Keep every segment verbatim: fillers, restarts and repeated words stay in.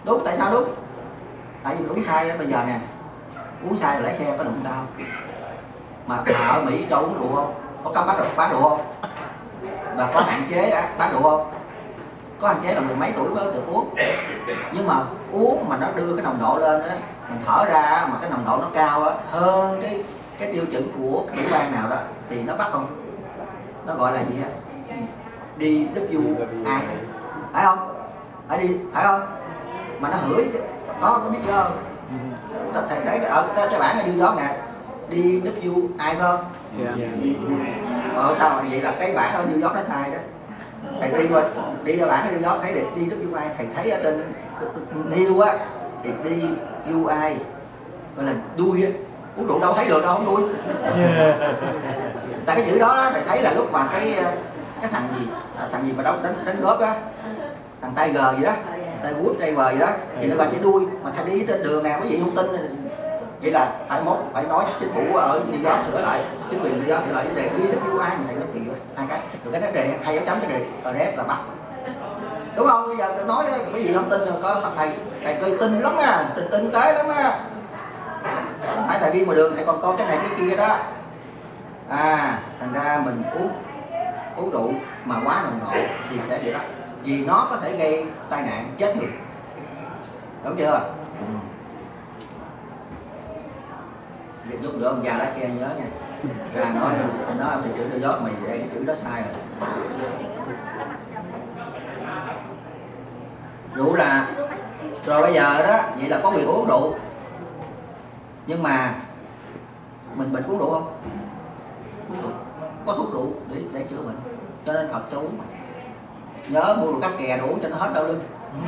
Đúng, tại sao đúng? Tại vì uống sai đó, bây giờ nè, uống sai rồi lái xe có đụng đau. Mà, mà ở Mỹ cho uống rượu không? Có cấm bắt bán rượu không? Và có hạn chế bán rượu không? Có hạn chế là mười mấy tuổi mới được uống. Nhưng mà uống mà nó đưa cái nồng độ lên á, mình thở ra mà cái nồng độ nó cao á, hơn cái cái tiêu chuẩn của cái tiểu bang nào đó thì nó bắt không? Nó gọi là gì á? đi vê kép i, phải không? Phải đi, phải không? Mà nó hửi có có biết không? Thầy thấy ở cái, cái bảng này đi gió nè, đi vê kép i phải không? Yeah. Ờ sao vậy là cái bảng ở New York nó sai đó. Thầy đi qua đi ra bảng ở New York thấy được đi vê kép i, thầy thấy ở trên New á thì đi vê kép i gọi là đuôi á, uống rượu đâu thấy được đâu không đuôi. Tại cái chữ đó, đó thầy thấy là lúc mà cái cái thằng gì thằng gì mà đâu đánh đánh góp á, thằng Tiger gì đó, Tiger Woods Tiger gì đó thì nó gọi chữ đuôi. Mà thầy đi trên đường nào quý vị không tin vậy là hai mốt phải nói chính phủ ở New York sửa lại, chính quyền New York sửa lại vấn đề đi vê kép i mà thầy nói kỳ vậy hai cái rồi cái đề hay dấu chấm cái đề tờ rép là bắt, đúng không? Bây giờ tôi nói đó cái gì không tin rồi có mặt thầy thầy coi tin lắm á, tin tinh tế lắm á. Phải thầy đi ngoài đường thầy còn coi cái này cái kia đó. À thành ra mình uống uống rượu mà quá nồng độ thì sẽ bị bắt, vì nó có thể gây tai nạn chết người, đúng chưa? Việc giúp đỡ ông già lái xe nhớ nha. Ra nói nói ông thì chữ tôi giót mày vậy, cái chữ đó sai rồi. Rượu là rồi bây giờ đó, vậy là có quyền uống rượu. Nhưng mà mình bệnh uống rượu không? Uống rượu. Có thuốc rượu để để chữa bệnh. Cho nên Phật cho uống mà. Nhớ mua rượu cắt kè đủ cho nó hết đau lưng.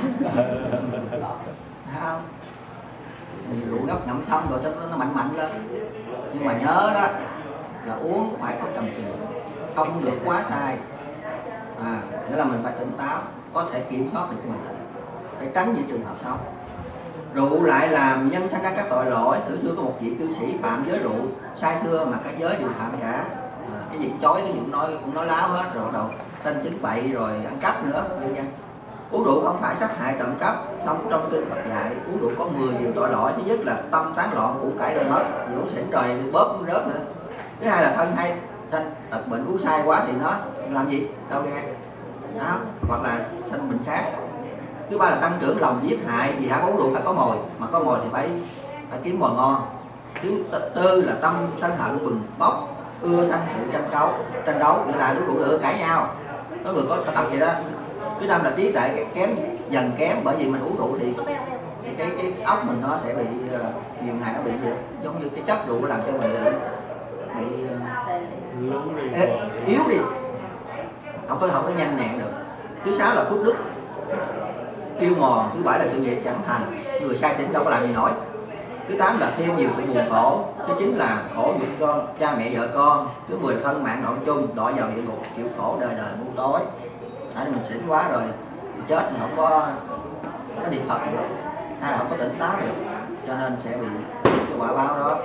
Thấy không? Rượu gấp ngậm xong rồi cho nó mạnh mạnh lên. Nhưng mà nhớ đó là uống phải có tầm chừng, không được quá sai. À, nghĩa là mình phải tỉnh táo, có thể kiểm soát được mình để tránh những trường hợp xấu. Rượu lại làm nhân sanh ra các tội lỗi. Thử xưa có một vị cư sĩ phạm giới rượu, sai thưa mà các giới đều phạm cả. À, cái gì chói cái gì cũng nói cũng nói láo hết, rồi bắt đầu sanh chứng bậy rồi ăn cắp nữa. Uống rượu không phải sát hại trộm cắp. Trong trong kinh Phật dạy uống rượu có mười điều tội lỗi. Thứ nhất là tâm tán loạn, của cải đời mất, uống xỉn rồi bóp cũng rớt nữa. Thứ hai là thân hay thân tật bệnh, uống sai quá thì nó làm gì? Đau gan đó, hoặc là sanh bệnh khác. Thứ ba là tăng trưởng lòng giết hại, vì hả uống rượu phải có mồi, mà có mồi thì phải phải kiếm mồi ngon. Thứ tư là tâm sân hận bừng bốc, ưa sanh sự tranh đấu, tranh đấu nghĩa là uống rượu ưa cãi nhau. Có người có tập vậy đó. Thứ năm là trí tuệ kém, dần kém, bởi vì mình uống rượu thì, thì cái cái óc mình nó sẽ bị uh, nhiều ngày nó bị gì? Giống như cái chất rượu làm cho mình bị, bị uh, ế, yếu đi, không có không có nhanh nhẹn được. Thứ sáu là phước đức tiêu mòn. Thứ bảy là sự nghiệp chẳng thành, người sai xỉn đâu có làm gì nổi. Thứ tám là thêm nhiều sự buồn khổ. Thứ chín là khổ nhục cho cha mẹ vợ con. Thứ mười là thân mạng đoạn chung, đọa vào địa ngục chịu khổ đời đời muôn tối. Tại mình xỉn quá rồi chết thì không có có niệm Phật được, hay là không có tỉnh táo được, cho nên sẽ bị cái quả báo đó.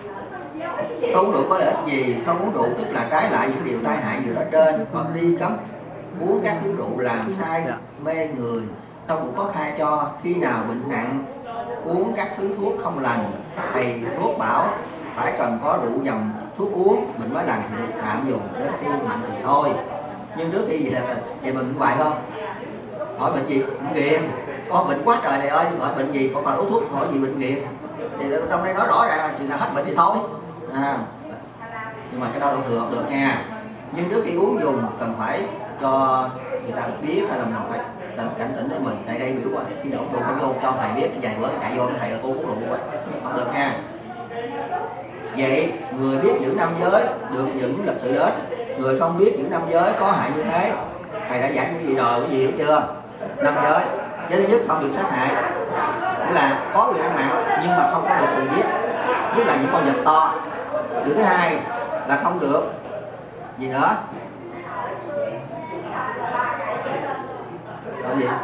Không uống rượu có lợi ích gì? Không uống rượu tức là trái lại những điều tai hại vừa nói trên. Phật đi cấm uống các thứ rượu làm sai mê người. Trong cũng có khai cho khi nào bệnh nặng uống các thứ thuốc không lành, thầy thuốc bảo phải cần có rượu dòng thuốc uống bệnh mới lành thì được tạm dùng, đến khi mạnh thì thôi. Nhưng trước khi vậy là vậy mình hoài không? Hỏi bệnh gì? Bệnh nghiện. Con bệnh quá trời này ơi, hỏi bệnh gì? Con còn uống thuốc hỏi gì bệnh nghiện? Thì trong đây nói rõ ràng là chuyện là hết bệnh thì thôi. À, nhưng mà cái đó đâu thường được nha. Nhưng trước khi uống dùng cần phải cho người ta biết, hay là mình phải tỉnh cảnh tỉnh để mình. Tại đây biểu quá khi đổ tôi phải vô cho thầy biết vài bữa chạy vô thầy là tôi uống rượu quá, không được nha. Vậy người biết giữ năm giới được những lịch sự đến, người không biết giữ năm giới có hại như thế. Thầy đã giảng cái gì rồi, cái gì hết chưa? Năm giới. Giới thứ nhất không được sát hại, nghĩa là có quyền ăn mạng nhưng mà không có được quyền giết, nhất là những con vật to. Điều thứ hai là không được gì nữa? Rồi gì?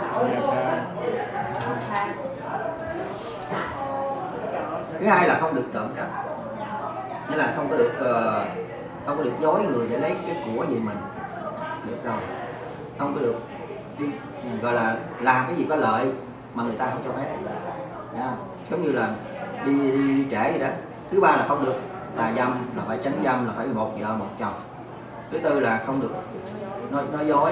Thứ hai là không được trộm cắp, nghĩa là không có được uh, không có được dối người để lấy cái của gì mình được rồi. Không có được đi gọi là làm cái gì có lợi mà người ta không cho phép. Nha. Giống như là đi, đi, đi trễ vậy đó. Thứ ba là không được tà dâm, là phải tránh dâm, là phải một vợ một chồng. Thứ tư là không được nói, nói dối.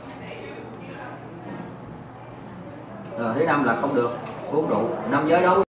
Rồi thứ năm là không được uống rượu. Năm giới đó